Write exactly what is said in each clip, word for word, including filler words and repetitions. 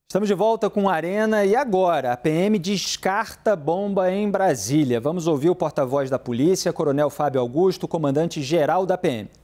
Estamos de volta com a Arena e agora a P M descarta bomba em Brasília. Vamos ouvir o porta-voz da polícia, Coronel Fábio Augusto, comandante-geral da P M.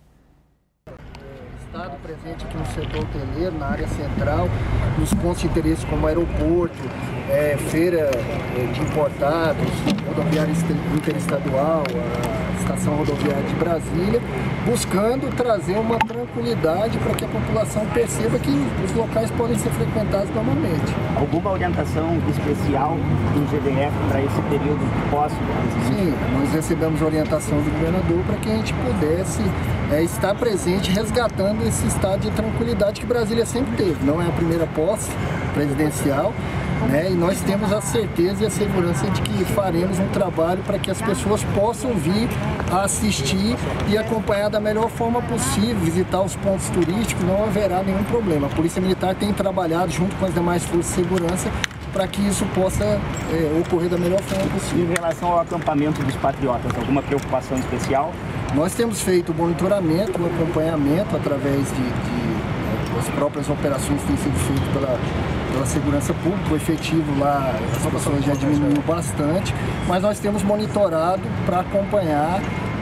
Estado presente aqui no setor hoteleiro, na área central, nos pontos de interesse como aeroporto, é, feira de importados, rodoviária interestadual, a estação rodoviária de Brasília, buscando trazer uma tranquilidade para que a população perceba que os locais podem ser frequentados normalmente. Alguma orientação especial do G D F para esse período pós? Sim, nós recebemos orientação do governador para que a gente pudesse é, estar presente resgatando esse estado de tranquilidade que Brasília sempre teve. Não é a primeira posse presidencial, né? E nós temos a certeza e a segurança de que faremos um trabalho para que as pessoas possam vir a assistir e acompanhar da melhor forma possível, visitar os pontos turísticos, não haverá nenhum problema. A Polícia Militar tem trabalhado junto com as demais forças de segurança para que isso possa é, ocorrer da melhor forma possível. Em relação ao acampamento dos patriotas, alguma preocupação especial? Nós temos feito o monitoramento, o acompanhamento através de, de as próprias operações que têm sido feitas pela, pela segurança pública. O efetivo lá, as pessoas já diminuiu bastante, mas nós temos monitorado para acompanhar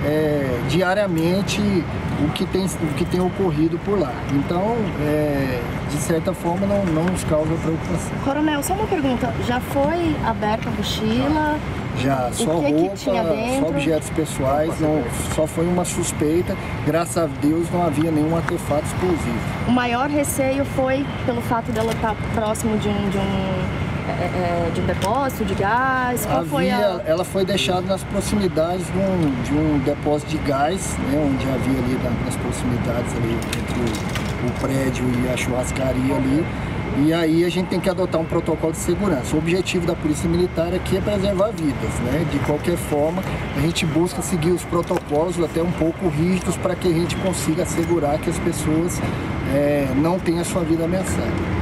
é, diariamente o que, tem, o que tem ocorrido por lá. Então, é, de certa forma, não, não nos causa preocupação. Coronel, só uma pergunta, já foi aberta a mochila? Já, só que roupa, que tinha dentro? Só objetos pessoais, não, só foi uma suspeita, graças a Deus não havia nenhum artefato explosivo. O maior receio foi pelo fato dela estar próximo de um, de um, é, de um depósito de gás? Qual havia, foi a... Ela foi deixada nas proximidades de um, de um depósito de gás, né, onde havia ali nas proximidades ali, entre o, o prédio e a churrascaria ali. E aí a gente tem que adotar um protocolo de segurança. O objetivo da Polícia Militar aqui é preservar vidas, né? De qualquer forma, a gente busca seguir os protocolos até um pouco rígidos para que a gente consiga assegurar que as pessoas é, não tenham a sua vida ameaçada.